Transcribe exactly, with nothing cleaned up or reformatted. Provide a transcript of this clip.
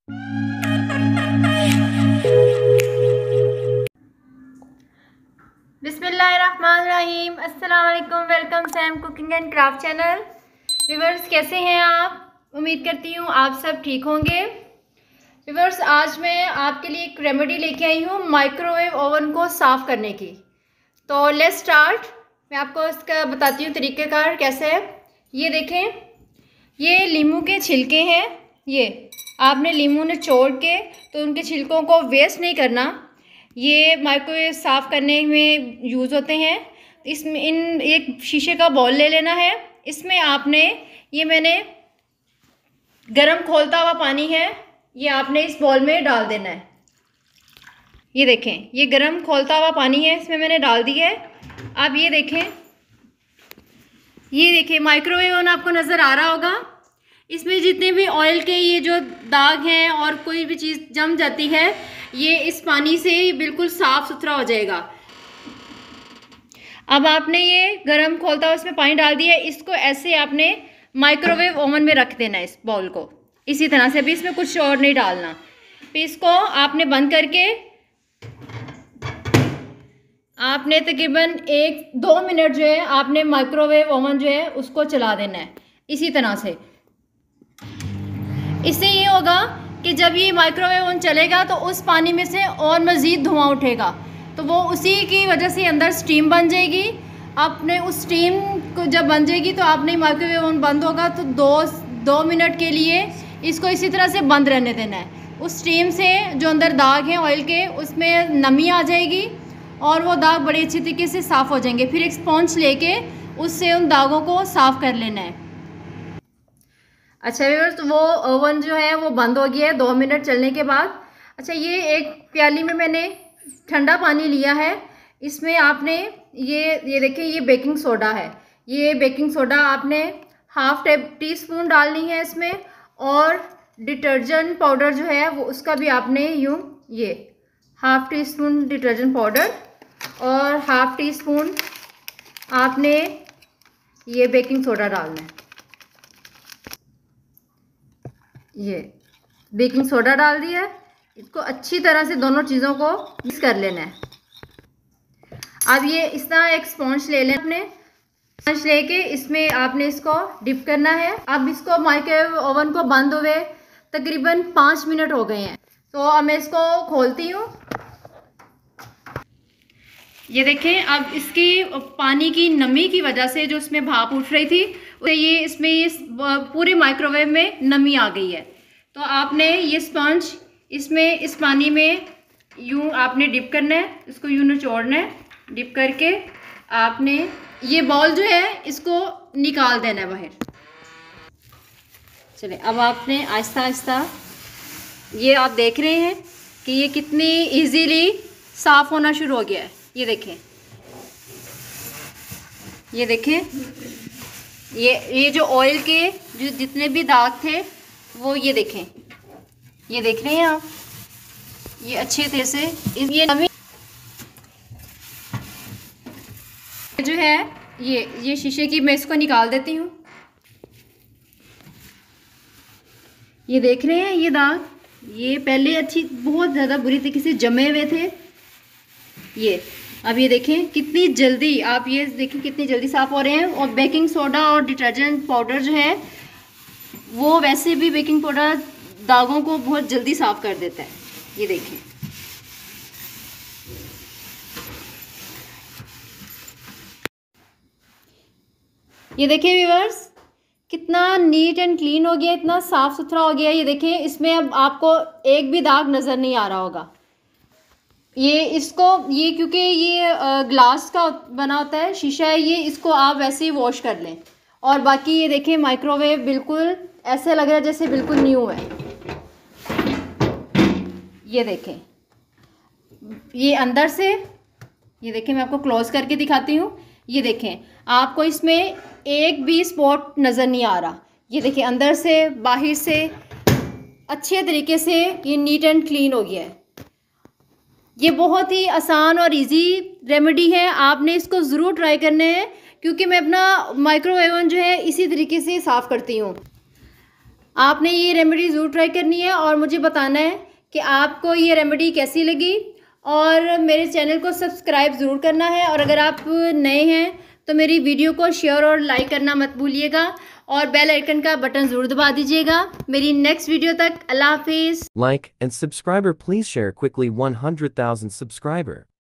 बिस्मिल्लाहिर्रहमानिर्रहीम। अस्सलाम वालेकुम। Welcome Sam cooking and craft channel. Viewers, कैसे हैं आप? उम्मीद करती हूँ आप सब ठीक होंगे। व्यूवर्स, आज मैं आपके लिए एक रेमेडी लेके आई हूँ माइक्रोवेव ओवन को साफ़ करने की। तो लेट्स स्टार्ट। मैं आपको इसका बताती हूँ तरीक़ेकार कैसे है। ये देखें, ये लीमू के छिलके हैं। ये आपने लीमू निचोड़ के तो उनके छिलकों को वेस्ट नहीं करना। ये माइक्रोवेव साफ़ करने में यूज़ होते हैं। इसमें इन एक शीशे का बाउल ले लेना है। इसमें आपने, ये मैंने गरम खोलता हुआ पानी है, ये आपने इस बाउल में डाल देना है। ये देखें, ये गरम खोलता हुआ पानी है, इसमें मैंने डाल दिया है। अब ये देखें, ये देखें माइक्रोवेव ओवन आपको नज़र आ रहा होगा। इसमें जितने भी ऑयल के ये जो दाग हैं और कोई भी चीज़ जम जाती है, ये इस पानी से बिल्कुल साफ़ सुथरा हो जाएगा। अब आपने ये गरम खोलता हुआ इसमें पानी डाल दिया है। इसको ऐसे आपने माइक्रोवेव ओवन में रख देना है, इस बाउल को इसी तरह से। अभी इसमें कुछ और नहीं डालना। फिर इसको आपने बंद करके आपने तकरीबन एक दो मिनट जो है आपने माइक्रोवेव ओवन जो है उसको चला देना है इसी तरह से। इससे ये होगा कि जब ये माइक्रोवेव ओवन चलेगा तो उस पानी में से और मज़ीद धुआं उठेगा, तो वो उसी की वजह से अंदर स्टीम बन जाएगी। आपने उस स्टीम को जब बन जाएगी तो आपने माइक्रोवेव ओवन बंद होगा तो दो दो मिनट के लिए इसको इसी तरह से बंद रहने देना है। उस स्टीम से जो अंदर दाग हैं ऑयल के, उसमें नमी आ जाएगी और वो दाग बड़ी अच्छी तरीके से साफ़ हो जाएंगे। फिर एक स्पॉन्ज लेके उससे उन दागों को साफ़ कर लेना है। अच्छा व्यूअर्स, तो वो ओवन जो है वो बंद हो गया है दो मिनट चलने के बाद। अच्छा, ये एक प्याली में मैंने ठंडा पानी लिया है। इसमें आपने ये ये देखिए, ये बेकिंग सोडा है। ये बेकिंग सोडा आपने हाफ टी स्पून डालनी है इसमें। और डिटर्जेंट पाउडर जो है वो उसका भी आपने यूँ ये half teaspoon detergent powder और हाफ टी स्पून आपने ये बेकिंग सोडा डालना है। ये बेकिंग सोडा डाल दिया है। इसको अच्छी तरह से दोनों चीज़ों को मिक्स कर लेना है। अब ये इस तरह एक स्पॉन्ज ले लें अपने। स्पॉन्ज लेके इसमें आपने इसको डिप करना है। अब इसको माइक्रोवेव ओवन को बंद हुए तकरीबन पाँच मिनट हो गए हैं। तो अब मैं इसको खोलती हूँ। ये देखें, अब इसकी पानी की नमी की वजह से जो इसमें भाप उठ रही थी, तो ये इसमें ये पूरे माइक्रोवेव में नमी आ गई है। तो आपने ये स्पंज इसमें इस पानी में यूँ आपने डिप करना है। इसको यूँ निचोड़ना है। डिप करके आपने ये बॉल जो है इसको निकाल देना है बाहर। चलिए, अब आपने आहिस्ता आहिस्ता, ये आप देख रहे हैं कि ये कितनी इजीली साफ़ होना शुरू हो गया है। ये देखें, ये देखें, ये ये जो ऑयल के जो जितने भी दाग थे वो ये देखें, ये देख रहे हैं आप, ये अच्छे तरह से ये नमी जो है ये ये शीशे की, मैं इसको निकाल देती हूँ। ये देख रहे हैं ये दाग, ये पहले अच्छी बहुत ज़्यादा बुरी तरीके से जमे हुए थे। ये अब ये देखें कितनी जल्दी, आप ये देखें कितनी जल्दी साफ़ हो रहे हैं। और बेकिंग सोडा और डिटर्जेंट पाउडर जो है वो वैसे भी बेकिंग पाउडर दागों को बहुत जल्दी साफ़ कर देता है। ये देखें, ये देखें व्यूअर्स, कितना नीट एंड क्लीन हो गया, इतना साफ़ सुथरा हो गया। ये देखें, इसमें अब आपको एक भी दाग नज़र नहीं आ रहा होगा। ये इसको ये क्योंकि ये ग्लास का बना होता है, शीशा है ये, इसको आप वैसे ही वॉश कर लें। और बाकी ये देखें माइक्रोवेव बिल्कुल ऐसे लग रहा है जैसे बिल्कुल न्यू है। ये देखें, ये अंदर से, ये देखें मैं आपको क्लोज करके दिखाती हूँ। ये देखें, आपको इसमें एक भी स्पॉट नज़र नहीं आ रहा। ये देखें, अंदर से बाहर से अच्छे तरीके से ये नीट एंड क्लीन हो गया है। ये बहुत ही आसान और इजी रेमेडी है, आपने इसको ज़रूर ट्राई करना है, क्योंकि मैं अपना माइक्रोवेव ओवन जो है इसी तरीके से साफ़ करती हूँ। आपने ये रेमेडी ज़रूर ट्राई करनी है और मुझे बताना है कि आपको ये रेमेडी कैसी लगी। और मेरे चैनल को सब्सक्राइब ज़रूर करना है, और अगर आप नए हैं तो मेरी वीडियो को शेयर और लाइक करना मत भूलिएगा, और बेल आइकन का बटन ज़रूर दबा दीजिएगा। मेरी नेक्स्ट वीडियो तक अल्लाह हाफिज़। Like and subscriber, please share quickly one hundred thousand subscriber.